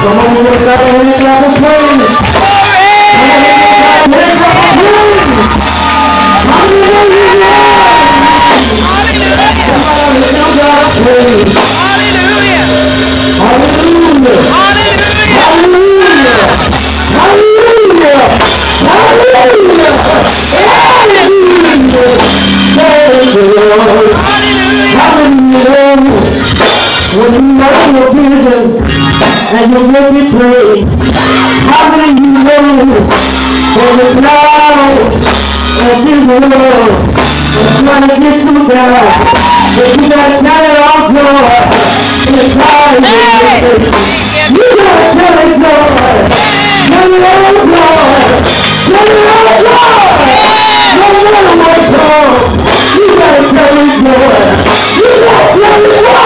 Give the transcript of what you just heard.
Come on, we're going to have a praise. When you know your vision and you will be praying, how many you know for the cloud of this world is trying to get you down? But you gotta tell it all joy in the time of your faith. You gotta tell it joy. Tell it all joy. Tell it all joy. No matter what comes, you gotta tell it joy. You gotta tell it joy.